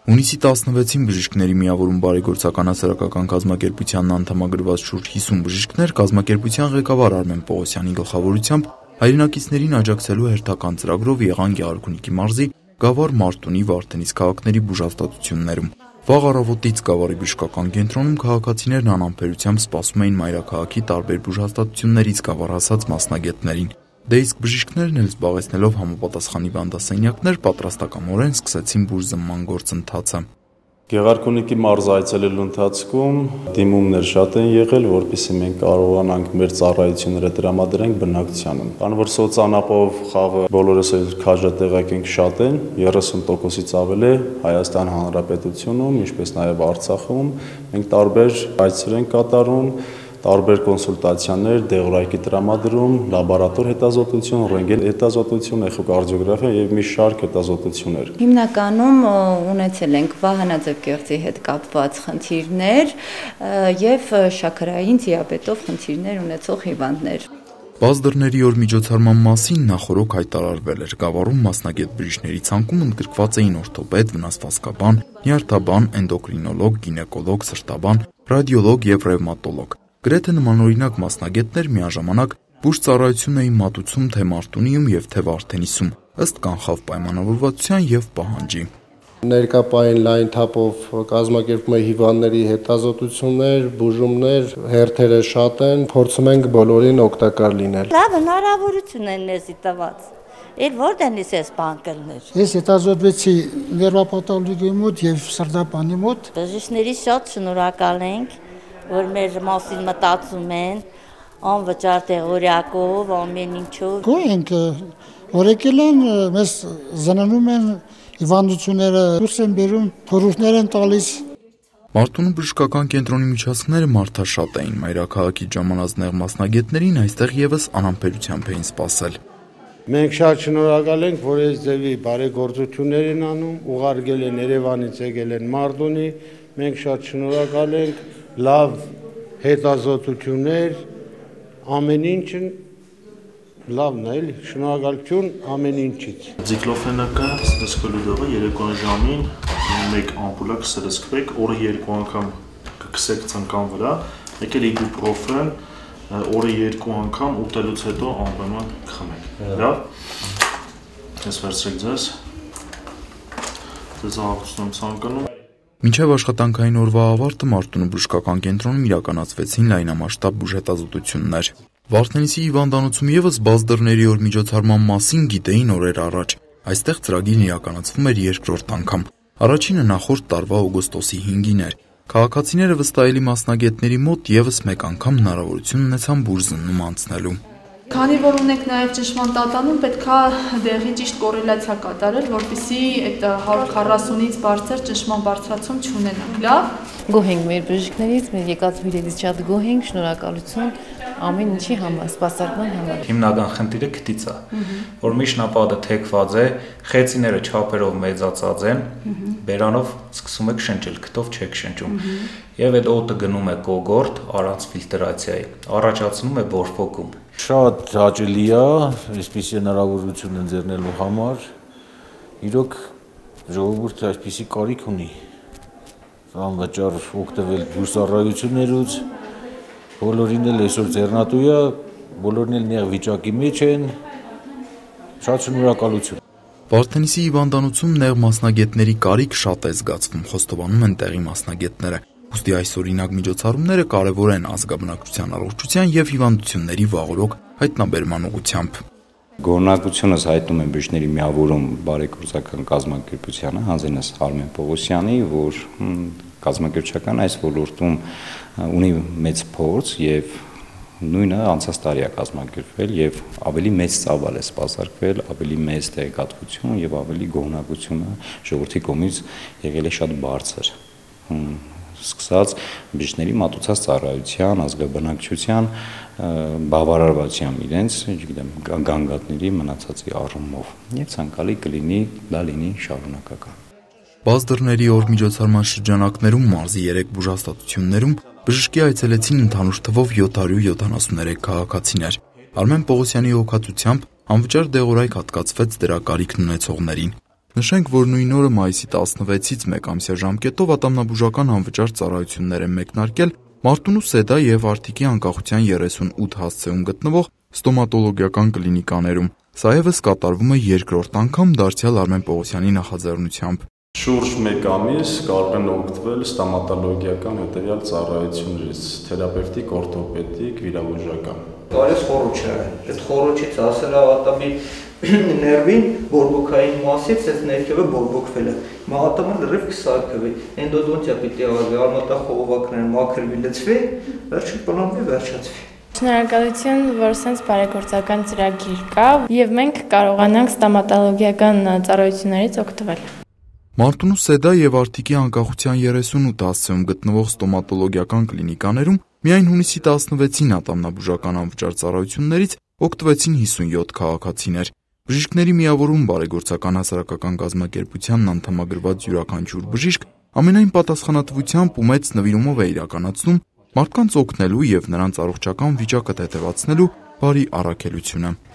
Հունիսի 16-ին բժիշկների միավորում բարեգործական հասարակական կազմակերպությանն անդամագրված շուրջ 50 բժիշկներ կազմակերպության ղեկավար Արմեն Պողոսյանի գլխավորությամբ հայրենակիցներին աջակցելու հերթական ծրագրով եղան Գեղարքունիքի մարզի Գավառ, Մարտունի, Վարդենիս քաղաքների բուժհաստատություններում։ Վաղ առավոտից Գավառի բժշկական կենտրոնում քաղաքացիներն անհամբերությամբ սպասում էին մայրաքաղաքի տարբեր բուժհաստատություններից Գավառ հասած մասնագետներին։ Դե իսկ բժիշկներն էլ զբաղեցնելով համապատասխան հիվանդասենյակներ պատրաստակամորեն սկսեցին բուժզնման գործընթացը։ Գեղարքունիքի մարզը այցելելու ընթացքում դիմումներ շատ են եղել, որպեսզի մենք կարողանանք մեր ծառայությունները տրամադրենք բնակչությանը։ Քանի որ սոցանապով խաղը բոլորս քաջատեղակ ենք շատ են, 30%-ից ավել է Հայաստան Հանրապետությունում, ինչպես նաև Արցախում, մենք տարբեր այցեր ենք կատարում, տարբեր կոնսուլտացիաներ, դեղորայքի տրամադրում, լաբորատոր հետազոտություն, ռենտգեն հետազոտություն, էխոկարդիոգրաֆիա եւ մի շարք հետազոտություններ։ Հիմնականում ունեցել ենք վահանաձև հետ կապված խնդիրներ եւ շաքարային դիաբետով խնդիրներ ունեցող հիվանդներ։ Բաց օր միջոցառման մասին նախորոք հայտարարվել էր։ Գավառում մասնագետ բժիշկների ցանկում ընդգրկված էին օրթոպեդ, վնասվածքաբան, նյարդաբան, էնդոկրինոլոգ, գինեկոլոգ, սրտաբան, ռադիոլոգ եւ ռևմատոլոգ։ Գրեթե նմանօրինակ մասնագետներ միաժամանակ բուժծառայություն էին մատուցում թե Մարտունիում եւ թե Վարդենիսում, ըստ կանխավ պայմանավորվածության եւ պահանջի։ Ներկապային լայն թափով կազմակերպում է հիվանդների հետազոտություններ, բուժումներ, հերթերը շատ են, փորձում ենք բոլորին օգտակար լինել։ Լավ հնարավորություն են մեզի տված։ Էլ որտեղից էս բան կլներ։ Ես հետազոտվեցի ներվապաթոլոգիայի մոտ եւ սրտաբանի մոտ։ Բժիշկների շատ շնորհակալ ենք, որ մեր մասին մտածում են, անվճար տեղորյակով, ամեն ինչով։ Գոհ ենք, որ եկել են, մեզ զննում են հիվանդությունները, դուրս են բերում, խորհուրդներ են տալիս։ Մարտունու բժշկական կենտրոնի միջոցները մարդաշատ էին, մայրաքաղաքի ժամանած նեղ մասնագետներին այստեղ եւս անհամբերությամբ էին սպասել։ Մենք շատ շնորհակալ ենք, որ այս ձևի բարեգործություններ են անում, ուղարկել են Երևանից եկել են Մարտունի, մենք շատ շնորհակալ ենք, լավ հետազոտություններ, ամեն ինչն լավն է, շնորհակալություն ամեն ինչից։ Ձիկլոֆենակը սրսկելու դողը երեկոն ժամին մեկ ամպուլա կսրսկվեք, օրը 2 անգամ կքսեք ցնկան վրա, մեկ էլ իբուպրոֆեն օրը 2 անգամ ուտելուց հետո անպայման կխմեք։ Լավ։ Ես վերցրեք ձեզ։ Ձեզ աղոթություն եմ ցանկանում։ Մինչև աշխատանքային օրվա ավարտը Մարտունու բժշկական կենտրոնում իրականացվեցին լայնամասշտաբ բուժհետազոտություններ։ Վարդենիսի հիվանդանոցում եւս բաց օր միջոցառման մասին գիտեին օրեր առաջ։ Այստեղ ծրագիրն իրականացվում էր երկրորդ անգամ։ Առաջինը նախորդ տարվա օգոստոսի 5-ին էր։ Քաղաքացիները վստահելի մասնագետների մոտ եւս մեկ անգամ հնարավորություն ունեցան բուժզննում անցնելու։ Քանի որ ունենք նաև ճշմարտատանում, պետքա դեղի ճիշտ կորելացիա կատարել, որպեսզի այդ 140-ից բարձր ճշմարտ բարձրացում չունենանք, լավ։ Գոհ ենք մեր բժիշկներից, մեր եկած հյուրերից շատ գոհ ենք, շնորհակալություն ամեն ինչի համար, սպասարկման համար։ Հիմնական խնդիրը քթից է, որ միջնապատը թեքված է, խեցիները չափերով մեծացած են, բերանով սկսում եք շնչել, քթով չեք շնչում։ Եվ այդ օդը գնում է կոգորտ, առանց ֆիլտրացիայի, առաջացնում է բորֆոկում։ Շատ հաճելի է, այսպիսի հնարավորություն ընձեռնելու համար, իրոք ժողովուրդը այսպիսի կարիք ունի, անվճար օգտվել բուժծառայություններից, բոլորին էլ այսօր ձեռնատու է, բոլորին էլ նեղ վիճակի մեջ են, շատ շնորհակալություն։ Վարդենիսի հիվանդանոցում նեղ մասնագետների կարիք շատ է զգացվում, խոստովանում են տեղի մասնագետները։ Ուստի այսօրինակ միջոցառումները կարևոր են ազգաբնակչության առողջության եւ հիվանդությունների վաղօրոք հայտնաբերման ուղղությամբ։ Գոհունակությունս հայտնում եմ բժիշկների միավորում բարեգործական կազմակերպությանը, հանձնես Արմեն Պողոսյանի, որ կազմակերպչական այս ոլորտում ունի մեծ փորձ եւ նույնը անցած տարի է կազմակերպվել եւ ավելի մեծ ծավալ է սպասարկվել, ավելի մեծ տեղեկատվություն եւ ավելի գոհունակությունը ժողովրդի կողմից եղել է շատ բարձր։ Սկսած բժիշկների մատուցած ծառայության, ազգաբնակչության բավարարվածությամբ իրենց, չգիտեմ, գանգատների մնացածի առումով եւ ցանկալի կլինի դա լինի շարունակական։ Բաց օր միջոցառման շրջանակներում մարզի 3 բուժհաստատություններում բժշկի այցելեցին ընդհանուր թվով 773 քաղաքացիներ։ Արմեն Պողոսյանի հոգացությամբ անվճար դեղորայք հատկացվեց դրա կարիքն ունեցողներին։ Նշենք, որ նույն օրը մայիսի 16-ից 1 ամսյա ժամկետով ատամնաբուժական անվճար ծառայություններ են մեկնարկել Մարտունու Սեդա եւ Արթիկի անկախության 38 հասցեում գտնվող ստոմատոլոգիական կլինիկաներում։ Սա եւս կատարվում է երկրորդ անգամ դարձյալ Արմեն Պողոսյանի նախաձեռնությամբ։ Շուրջ 1 ամիս կարող են օգտվել ստոմատոլոգիական հետևյալ ծառայություններից՝ թերապևտիկ, օրթոպեդիկ, վիրաբուժական։ Կարես խորոչը, այդ խորոչից ասել ավատամի ներվին բորբոքային մասից այս ներքևը բորբոքվել է։ Մահատամը լրիվ կսարքվի, էնդոդոնտիա պիտի արվի, արմատախողովակներն մաքրվի, լցվի, վերջը պլանվի, վերջացվի։ Շնորհակալություն, որ sense բարեգործական ծրագիր կա եւ մենք կարողանանք ստոմատոլոգիական ծառայություններից օգտվել։ Մարտունու Սեդա եւ Արթիկի անկախության 38 հասցեում գտնվող ստոմատոլոգիական կլինիկաներում միայն հունիսի 16-ին ատամնաբուժական անվճար ծառայություններից օգտվեցին 57 քաղաքացիներ։ Բժիշկների միավորում բարեգործական հասարակական կազմակերպությանն անդամագրված յուրաքանչյուր բժիշկ ամենայն պատասխանատվությամբ ու մեծ նվիրումով է իրականացնում մարդկանց օգնելու եւ նրանց առողջական վիճակը թեթևացնելու բարի առաքելությունը։